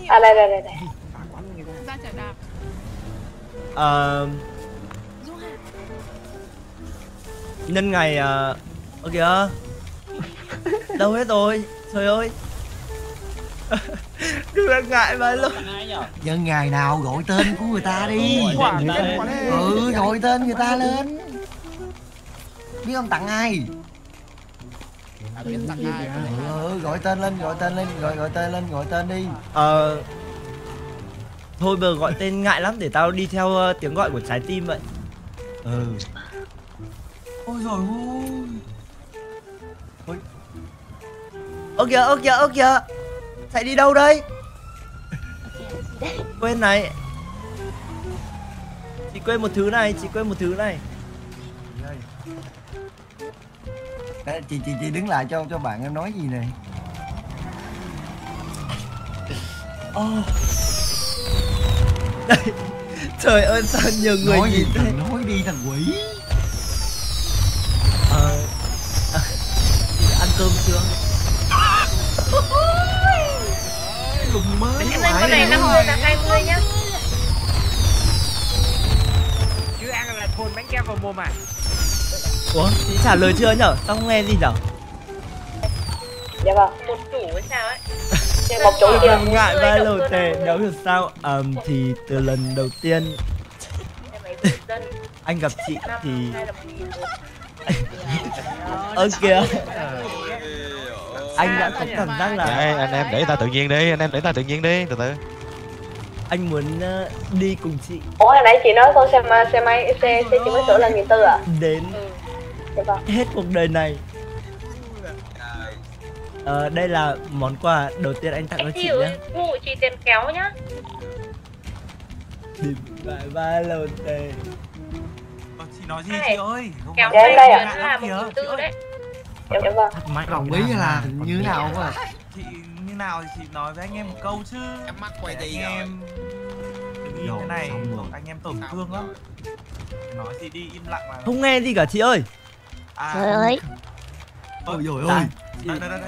À đây. Ra chợ đạp. Nhân ngày ơ kìa. Đâu hết rồi? Trời ơi. Đừng đang ngại mà luôn. Nhân ngày nào gọi tên của người ta đi. Gọi tên người ta lên. Biết ông tặng ai? Gọi tên lên, gọi tên đi. Thôi bờ gọi tên ngại lắm, để tao đi theo tiếng gọi của trái tim vậy. Ôi giời ơi. Ơ kìa. Chạy đi đâu đây? Quên này. Chị quên một thứ này. Đấy, chị đứng lại cho bạn em nói gì này. Đây. Trời ơi sao nhiều người nói nhìn thế. Nói đi thằng quỷ. Ăn cơm chưa? Em lên con này 50 là 20 nhá. Chứ ăn là thôn bánh kem vào mồm à? Ủa, chị trả lời chưa nhở? Tao không nghe gì nhở? Dạ vâng. Một chủ hay sao ấy? Một chủ chưa? Ngại ba lô tệ, đâu hiểu sao. Thì từ lần đầu tiên anh gặp chị thì kìa. Anh đã có cảm giác là anh em để ta tự nhiên đi, từ từ. Anh muốn đi cùng chị. Ủa hồi nãy chị nói con xe máy xe chị mới sửa là 1.400 à? Đến Dạ vâng. hết cuộc đời này. Đây là món quà đầu tiên anh tặng cho chị nhé. Vụ chị tiền kéo nhá. Đi ba lô tệ. Chị nói gì chị ơi? Kéo đây là 1.400 đấy. Dạ vâng. Đồng ý là như thế nào không ạ? Chị như nào thì chị nói với anh em một câu chứ. Em mắc quay gì rồi? Em đừng im thế này, anh em tổn thương lắm. Nói gì đi im lặng mà. Không nghe gì cả chị ơi. Trời ơi. Ôi dồi ôi. Đây.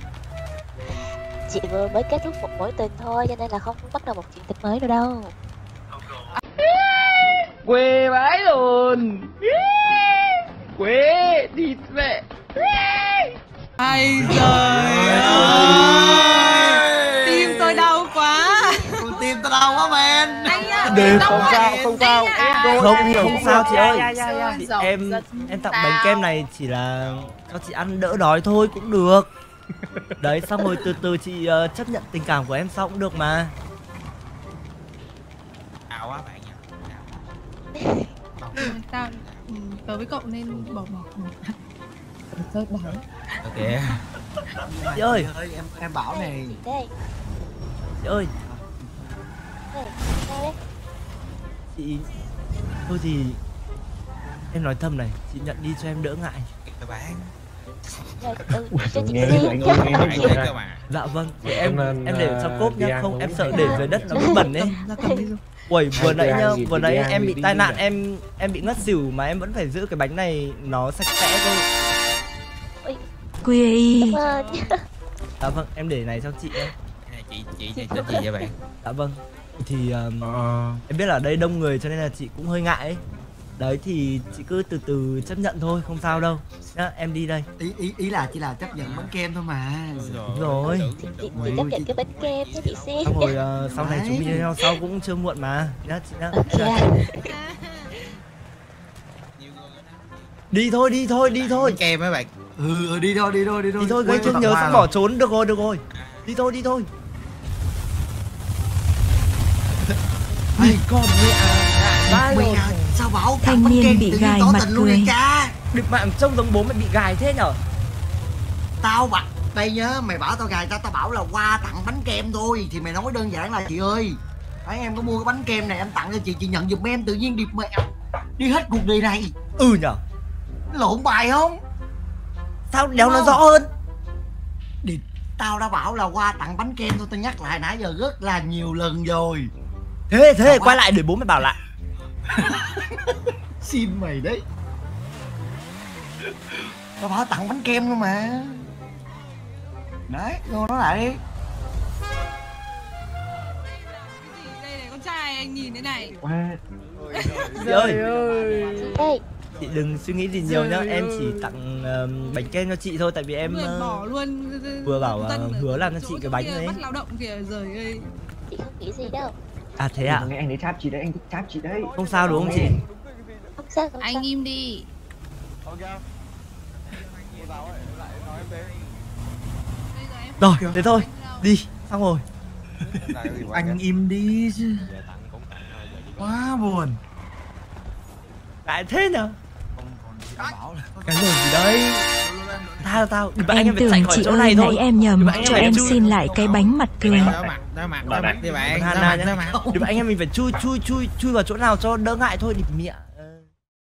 Chị vừa mới kết thúc một mối tình thôi, cho nên là không bắt đầu một chuyện tình mới nữa đâu. Quê vãi luôn. Quê đi mẹ. Ai giời ơi. Tim tôi đau quá. Tim tao đau quá men. Đừng, Không sao. Không sao chị ơi. Em tặng bánh kem này chỉ là cho chị ăn đỡ đói thôi cũng được. Đấy, xong rồi từ từ chị chấp nhận tình cảm của em sau cũng được mà. Ảo quá bạn nhỉ. Tớ với cậu nên bỏ. Rớt đói. Ok. Chị ơi, em bảo này. Đây. Chị ơi. Đây. Chị thôi thì em nói thầm này, chị nhận đi cho em đỡ ngại. Các bạn. Cho chị Nghe đi. anh ơi, Dạ vâng, em để ở trong cốp nhá, không em sợ để dưới đất nó bị bẩn ấy. Uầy, vừa nãy em bị tai nạn, em bị ngất xỉu mà em vẫn phải giữ cái bánh này nó sạch sẽ thôi. Cảm ơn. Dạ vâng, em để này cho chị đấy. Chị tên gì vậy bạn? Dạ vâng. Thì em biết là ở đây đông người cho nên là chị cũng hơi ngại ấy. Đấy thì chị cứ từ từ chấp nhận thôi, không sao đâu. Nhá, em đi đây. Ý là chỉ là chấp nhận bánh kem thôi mà. Đúng rồi. Chị chấp nhận cái bánh kem cho chị xem. Xong rồi sau này chúng mình nhau sau cũng chưa muộn mà. Nhá chị nhá. Đi thôi. Kem mấy bạn. Đi thôi. Đi thôi, gây thương nhớ xong bỏ trốn, được rồi. Đi thôi. Đi con mẹ à. Mày à, sao bảo thanh niên bị gài mặt cười. Được mạng trông giống bố mày bị gài thế nhở? Tao bảo đây nhớ, mày bảo tao gài tao bảo là qua tặng bánh kem thôi thì mày nói đơn giản là chị ơi, thấy em có mua cái bánh kem này em tặng cho chị nhận giùm em, tự nhiên điệp mẹ đi hết cuộc đời này. Nhở? Lộn bài không? Sao đéo nó rõ hơn? Điệp, tao đã bảo là qua tặng bánh kem thôi, tao nhắc lại nãy giờ rất là nhiều lần rồi. Thế quay lại để bố mày bảo lại. Xin mày đấy. Tao bảo tặng bánh kem thôi mà. Đấy, vô nó lại đi. này anh nhìn thế này. Chị ơi, Đây, chị đừng suy nghĩ gì nhiều nhá, em chỉ tặng bánh kem cho chị thôi, tại vì em Luôn bỏ luôn. vừa bảo dân ở hứa làm cho chỗ chị cái bánh kia đấy. bắt lao động kìa, giời ơi. chị không nghĩ gì đâu. À thế à? Anh đấy cháp chị đấy, anh thích cháp chị đấy. Không sao đúng không chị? Không sao, không sao. Anh im đi. Rồi, thế thôi, đi, xong rồi. Anh im đi chứ. Quá buồn. Tại thế nhở? Cái gì đấy? Tao, đi bạn anh Em phải chạy tưởng khỏi chị chỗ ơi này thôi. nãy em nhầm, Đi bạn anh cho phải em chui. xin lại cái bánh mặt cười. Đi bạn. Hana nhá. Đi bạn anh em mình phải chui vào chỗ nào cho đỡ ngại thôi, địt mẹ.